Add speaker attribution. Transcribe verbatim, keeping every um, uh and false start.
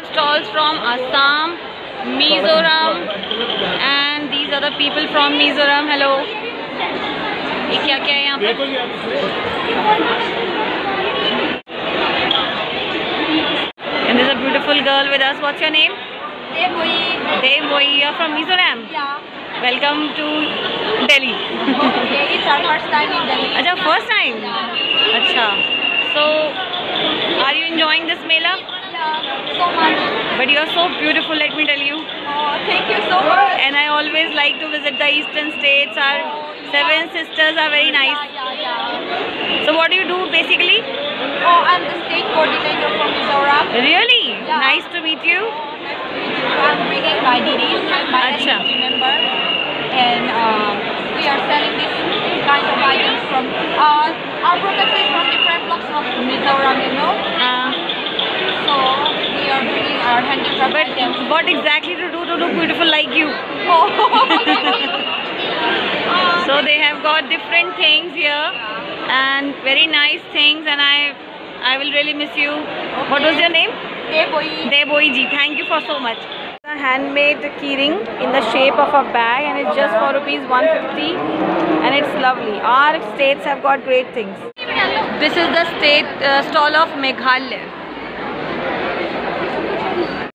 Speaker 1: Stalls from Assam, Mizoram, and these are the people from Mizoram. Hello. ये क्या क्या है यहाँ पे? And there's a beautiful girl with us. What's your name?
Speaker 2: Devoi.
Speaker 1: Devoi. You're from Mizoram.
Speaker 2: Yeah.
Speaker 1: Welcome to Delhi.
Speaker 2: Okay, it's our first time in Delhi.
Speaker 1: अच्छा, first time.
Speaker 2: Yeah.
Speaker 1: अच्छा. So, are you enjoying this Mela?
Speaker 2: Yeah, so much.
Speaker 1: But you are so beautiful, let me tell you.
Speaker 2: Oh, thank you so much.
Speaker 1: And I always like to visit the eastern states. Our
Speaker 2: Oh, yeah.
Speaker 1: seven sisters are very nice.
Speaker 2: Yeah, yeah, yeah.
Speaker 1: So what do you do basically?
Speaker 2: Oh, I'm the state coordinator from Mizoram.
Speaker 1: Really?
Speaker 2: Yeah.
Speaker 1: Nice to meet you.
Speaker 2: Oh, nice to meet you. I'm bringing my D Ds, my
Speaker 1: Acha.
Speaker 2: N D T member, and um, we are selling this kind of items from. Uh, our products is from different blocks of Mizoram, you know.
Speaker 1: Uh,
Speaker 2: So we are bringing our handicraft
Speaker 1: but
Speaker 2: items.
Speaker 1: what exactly to do to look beautiful like you?
Speaker 2: Oh.
Speaker 1: So they have got different things here and very nice things, and I I will really miss you.
Speaker 2: Okay.
Speaker 1: What was your name?
Speaker 2: Devoi.
Speaker 1: Devoi ji. Thank you for so much. A handmade keyring in the shape of a bag, and it's just for rupees one fifty, and it's lovely. Our states have got great things. This is the state uh, stall of Meghalaya.